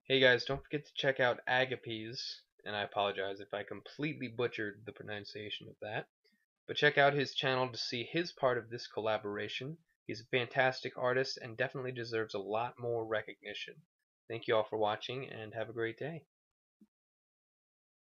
Hey guys, don't forget to check out Agape's, and I apologize if I completely butchered the pronunciation of that. But check out his channel to see his part of this collaboration. He's a fantastic artist and definitely deserves a lot more recognition. Thank you all for watching and have a great day.